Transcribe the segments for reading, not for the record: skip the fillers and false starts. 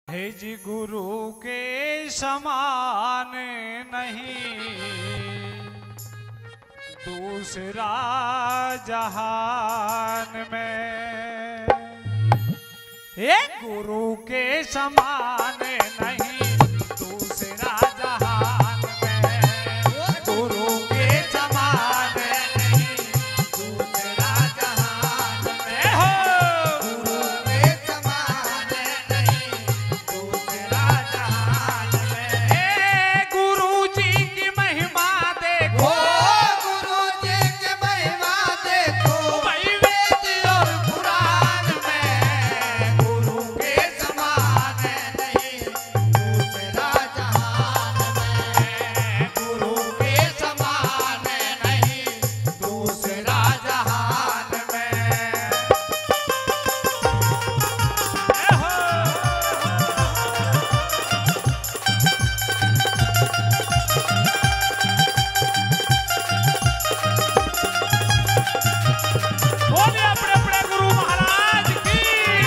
हे जी गुरु के समान नहीं दूसरा जहान में। हे गुरु के समान नहीं दूसरा जहान में। गुरु के समान नहीं दूसरा जहान में। हो गुरु के समान नहीं दूसरा जहान में। गुरु जी की महिमा देखो, गुरु जी की महिमा देखो, वेद और पुराण में। गुरु के समान नहीं दूसरा जहान में। गुरु के समान नहीं दूसरा जहान में। बोलिए अपने अपने गुरु महाराज की।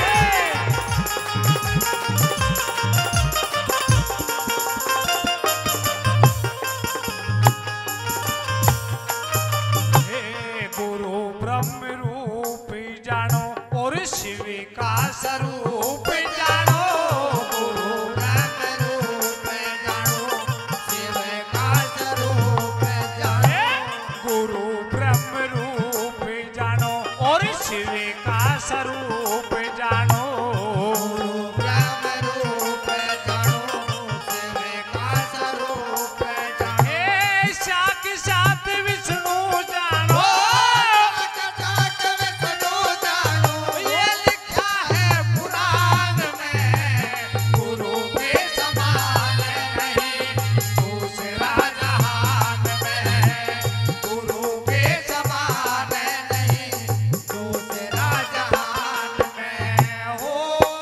हे गुरु ब्रह्म रूप जानो और शिव का स्वरूप जानो। गुरु ब्रह्म रूप जानो, शिव का स्वरूप जानो। गुरु ब्रह्म रूप जानो और शिव का स्वरूप जानो। गुरु ब्रह्म रूप जानो, शिव का स्वरूप जानो। हे साक्षात विष्णु जानो, साक्षात विष्णु जानो। ये लिखा है पुराण में। गुरु के समान नहीं दूसरा जहान में। गुरु के समान नहीं दूसरा जहान में। हो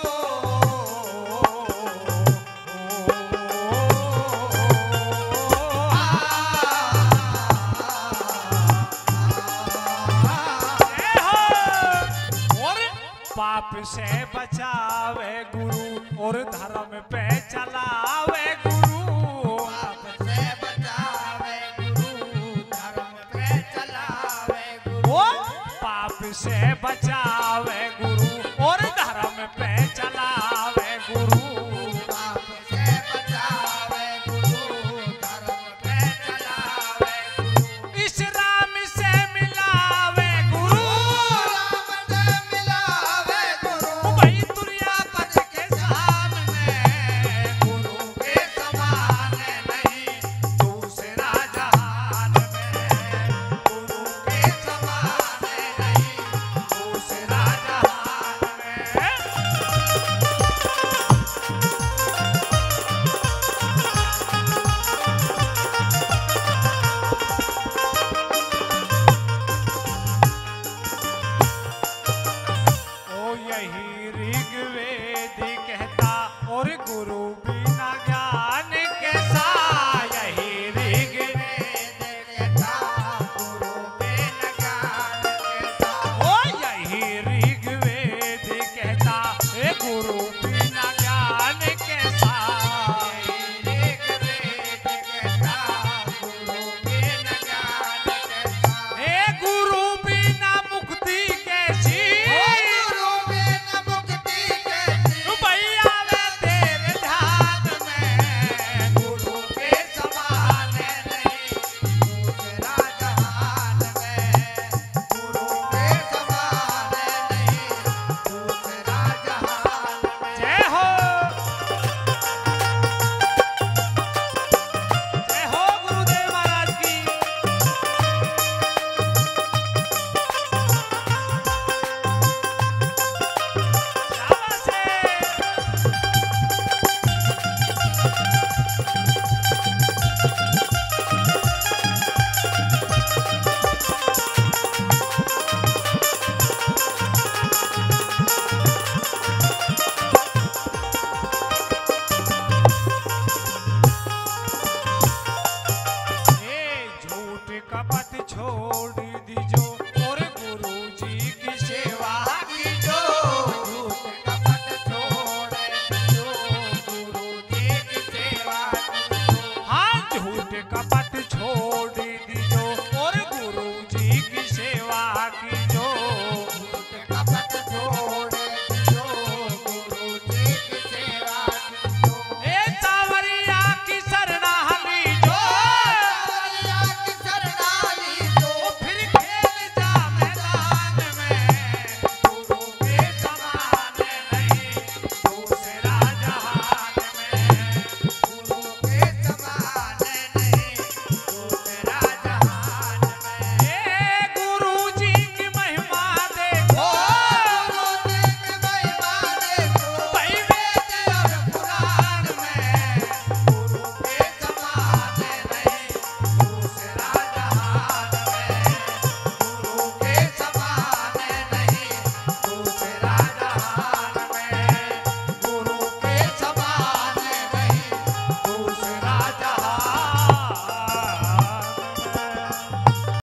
और पाप से बचावे गुरु और धर्म पे चलावे गुरु। पाप से बचावे गुरु, धर्म पे चलावे गुरु। पाप से बचावे